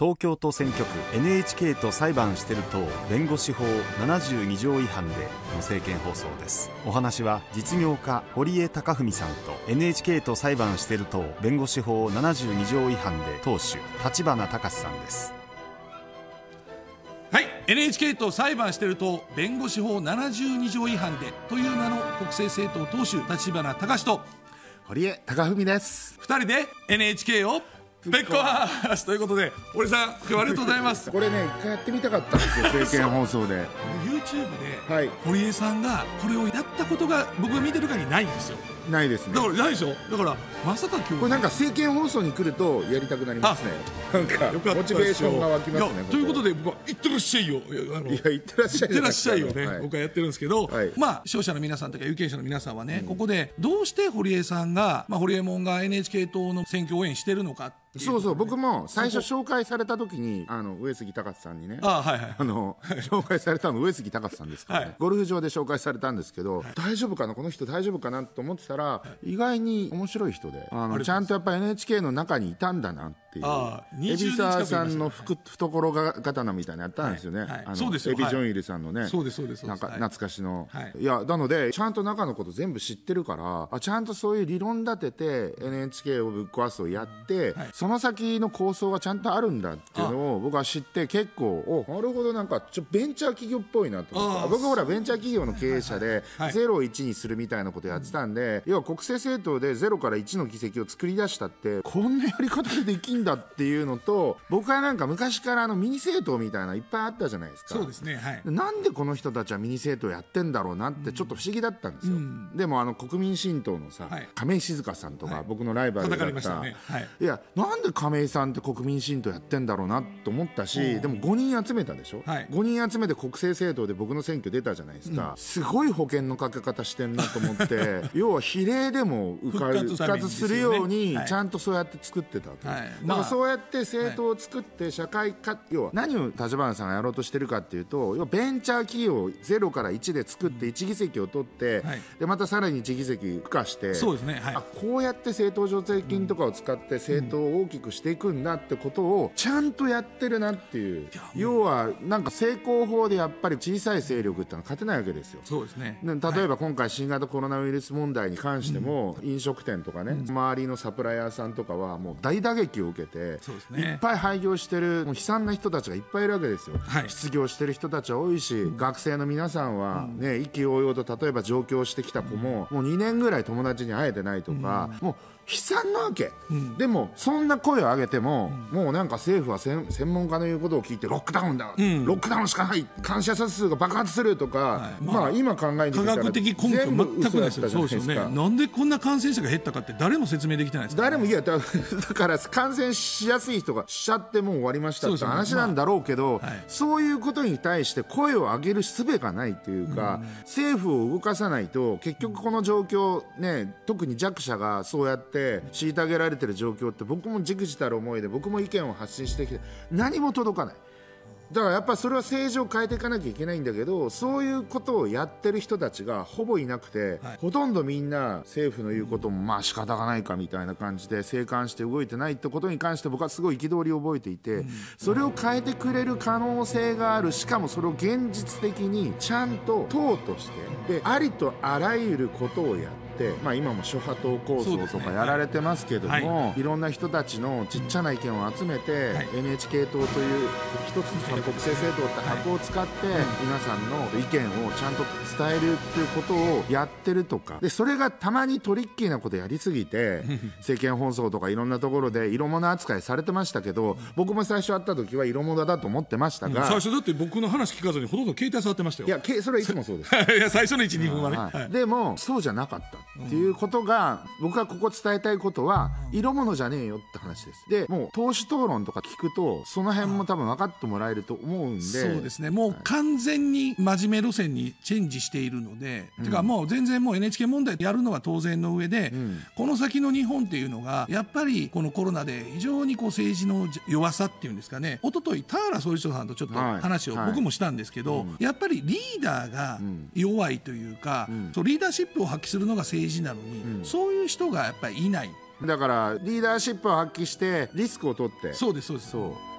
東京都選挙区 NHK と裁判してる党弁護士法72条違反での政見放送です。お話は実業家堀江貴文さんと NHK と裁判してる党弁護士法72条違反で党首立花隆さんです。 はい、NHK と裁判してる党弁護士法72条違反でという名の国政政党党首立花隆と堀江貴文です。 2人で NHK をぶっ壊すということで、堀さん今日はありがとうございます。 これね、一回やってみたかったんですよ政見放送で YouTube で、 はい、 堀江さんがこれをやったことが僕が見てる限りないんですよ。 ないですね。 だからないでしょ。だからまさか今日これなんか政見放送に来るとやりたくなりますね。なんかモチベーションが湧きますね。 ということで僕は行ってらっしゃいよ。 いや行ってらっしゃい。 行ってらっしゃいよね、 はい、 僕はやってるんですけど、 はい、 まあ視聴者の皆さんとか有権者の皆さんはね、ここでどうして堀江さんが、堀江門が NHK 党の選挙応援してるのか。 そうそう、僕も最初紹介された時に上杉隆さんにね、紹介されたの上杉隆さんですからね、はい、ゴルフ場で紹介されたんですけど、はい、大丈夫かなこの人大丈夫かなと思ってたら、はい、意外に面白い人でちゃんとやっぱ NHK の中にいたんだなっていう。海老沢さんの懐刀みたいなのやったんですよね、はいはい、エビジョンイルさんのね、 そうですなんか懐かしの、はい、いやなのでちゃんと中のこと全部知ってるから、ちゃんとそういう理論立てて NHK をぶっ壊すをやって、はい、その先の構想がちゃんとあるんだっていうのを僕は知って、結構なるほど、なんかベンチャー企業っぽいなと思って。僕ほらベンチャー企業の経営者で0を1にするみたいなことやってたんで、要は国政政党で0から1の議席を作り出したってこんなやり方でできんだっていうのと、僕はなんか昔からミニ政党みたいなのいっぱいあったじゃないですか。 そうですね、はい、 なんでこの人たちはミニ政党やってんだろうなってちょっと不思議だったんですよ、でも国民新党のさ、はい、亀井静香さんとか、はい、僕のライバルだった、ね、はい、いやなんで亀井さんって国民新党やってんだろうなと思ったし、でも5人集めたでしょ、はい、5人集めて国政政党で僕の選挙出たじゃないですか、すごい保険のかけ方してんなと思って要は比例でも復活するようにちゃんとそうやって作ってたと、はい、だからそうやって政党を作って社会化、要は何を立花さんがやろうとしてるかっていうと、要はベンチャー企業を0から1で作って1議席を取って、はい、でまたさらに1議席付加して、 そうですね、はい、 こうやって政党助成金とかを使って政党を大きくしていくんだってことをちゃんとやってるなっていう。要はなんか成功法でやっぱり小さい勢力ってのは勝てないわけですよ。 そうですね。 例えば今回新型コロナウイルス問題に関しても、飲食店とかね、周りのサプライヤーさんとかはもう大打撃を受けて、そうですね、いっぱい廃業してるもう悲惨な人たちがいっぱいいるわけですよ、はい、失業してる人たちは多いし、学生の皆さんはね、意気揚々と例えば上京してきた子も、もう2年ぐらい友達に会えてないとか、もう悲惨なわけ、でもそんな声を上げても、もうなんか政府は専門家の言うことを聞いてロックダウンだ、ロックダウンしかない、感染者数が爆発するとか、はい、まあ今考えてみたら科学的根拠全くないですよ。そうですよね。なんでこんな感染者が減ったかって誰も説明できてないですか、ね、 誰も。いやだから感染しやすい人がしちゃってもう終わりましたって話なんだろうけど、そういうことに対して声を上げる術がないというか、政府を動かさないと結局この状況ね、特に弱者がそうやって虐げられてる状況って、僕もじくじたる思いで僕も意見を発信してきて何も届かない。だからやっぱそれは政治を変えていかなきゃいけないんだけど、そういうことをやってる人たちがほぼいなくて、はい、ほとんどみんな政府の言うこともまあ仕方がないかみたいな感じで静観して動いてないってことに関して僕はすごい憤りを覚えていて、それを変えてくれる可能性がある、しかもそれを現実的にちゃんと党としてでありとあらゆることをやって、今も諸派党構想とかやられてますけども、いろんな人たちのちっちゃな意見を集めて、NHK 党という一つの国政政党って箱を使って皆さんの意見をちゃんと伝えるっていうことをやってるとかで、それがたまにトリッキーなことやりすぎて政見放送とかいろんなところで色物扱いされてましたけど、僕も最初会った時は色物だと思ってましたが、 最初だって僕の話聞かずにほとんど携帯触ってましたよ。 いやそれはいつもそうですいや最初の 1,2 分はね、 でもそうじゃなかったっていうことが、僕がここ伝えたいことは色物じゃねえよって話です。でもう党首討論とか聞くとその辺も多分分かってもらえると思うんで、 そうですね、もう完全に真面目路線にチェンジしているので、てかもう全然もう NHK 問題やるのは当然の上で、この先の日本っていうのがやっぱりこのコロナで非常に政治の弱さっていうんですかね、一昨日田原総理長さんとちょっと話を僕もしたんですけど、やっぱりリーダーが弱いというか、そうリーダーシップを発揮するのが政治なのに、そういう人がやっぱりいない。 だからリーダーシップを発揮してリスクを取って、 そうですそうです、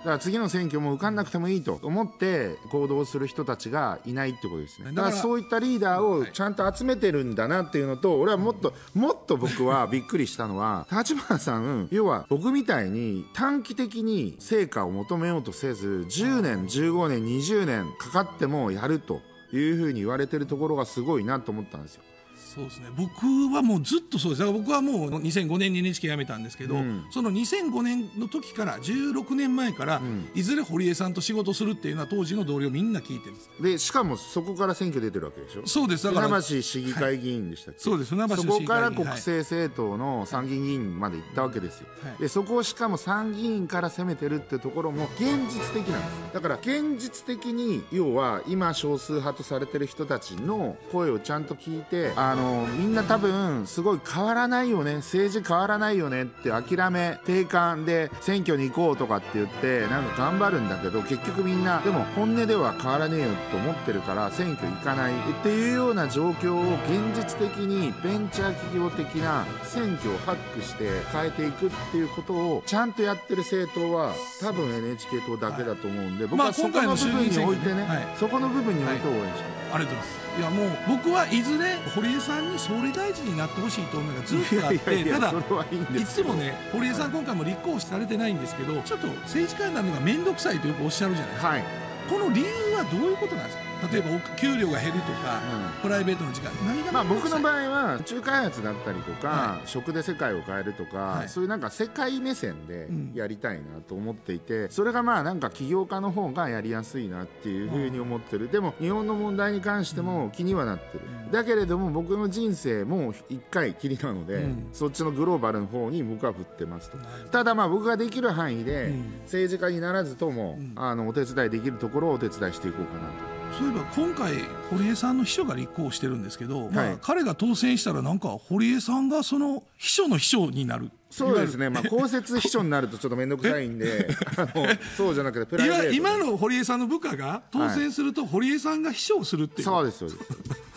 から次の選挙も受かんなくてもいいと思って行動する人たちがいないってことですね。だからそういったリーダーをちゃんと集めてるんだなっていうのと、俺はもっと僕はびっくりしたのは立花さん、要は僕みたいに短期的に成果を求めようとせず10年15年20年かかってもやるというふうに言われてるところがすごいなと思ったんですよ。 そうですね、僕はもうずっとそうです。だから僕はもう2005年に NHK 辞めたんですけど、その2005年の時から16年前から、いずれ堀江さんと仕事するっていうのは当時の同僚みんな聞いてるんです。 でしかもそこから選挙出てるわけでしょ。 そうです。だから船橋市議会議員でしたっけ、 そうです。船橋市議会議員、 そこから国政政党の参議院議員まで行ったわけですよ、でそこをしかも参議院から攻めてるってところも現実的なんです。だから現実的に要は今少数派とされてる人たちの声をちゃんと聞いて、みんな多分すごい変わらないよね、政治変わらないよねって諦め定款で選挙に行こうとかって言ってなんか頑張るんだけど、結局みんなでも本音では変わらねえよと思ってるから選挙行かないっていうような状況を現実的にベンチャー企業的な選挙をハックして変えていくっていうことをちゃんとやってる政党は多分 NHK 党だけだと思うんで、僕はそこの部分においてね、そこの部分において応援してます。 ありがとうございます。いやもう僕はいずれ堀江さんに総理大臣になってほしいと思いがずっとあって、ただいつもね堀江さん今回も立候補されてないんですけど、ちょっと政治家になるのが面倒くさいとよくおっしゃるじゃないですか、この理由はどういうことなんですか。例えば給料が減るとか、プライベートの時間、何が僕の場合は宇宙開発だったりとか、食で世界を変えるとか、そういうなんか世界目線でやりたいなと思っていて、それがまあなんか起業家の方がやりやすいなっていうふうに思ってる。でも日本の問題に関しても気にはなってる、だけれども僕の人生も一回きりなので、そっちのグローバルの方に僕は振ってますと。ただまあ僕ができる範囲で政治家にならずともお手伝いできるところをお手伝いしていこうかなと。 そういえば今回堀江さんの秘書が立候補してるんですけど、彼が当選したらなんか堀江さんがその秘書の秘書になる。 そうですね、公設秘書になるとちょっと面倒くさいんでそうじゃなくてプライベートで今の堀江さんの部下が当選すると堀江さんが秘書をするっていう、 そうですそうです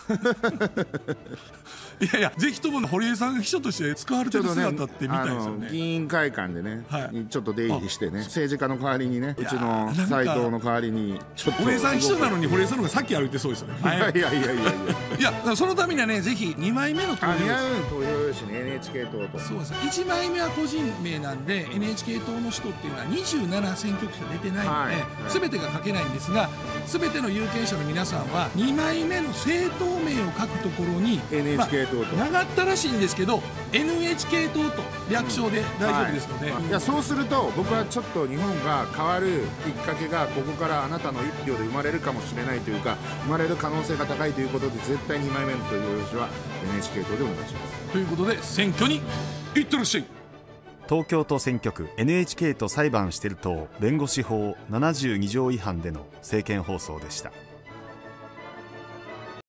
いやいや、ぜひとも堀江さんが秘書として使われてる姿って見たいですよね。 議員会館でね、ちょっと出入りしてね、政治家の代わりにね、うちの斉藤の代わりにちょっと。 堀江さん秘書なのに堀江さんの方がさっき歩いてそうですよね。いやそのためにはね、ぜひ2枚目の投票用紙ね、NHK 党と。 そうです。1枚目は個人名なんで NHK 党の人っていうのは27選挙区しか出てないので、全てが書けないんですが、全ての有権者の皆さんは2枚目の政党名を書くところに NHK 党と長ったらしいんですけど NHK 党と略称で大丈夫ですので、 いやそうすると僕はちょっと日本が変わるきっかけがここからあなたの一票で生まれるかもしれないというか、生まれる可能性が高いということで、絶対2枚目の投票用紙は NHK 党でお願いします。 ということで選挙に行ってらっしゃい。 東京都選挙区 NHK と裁判してる党弁護士法72条違反での政見放送でした。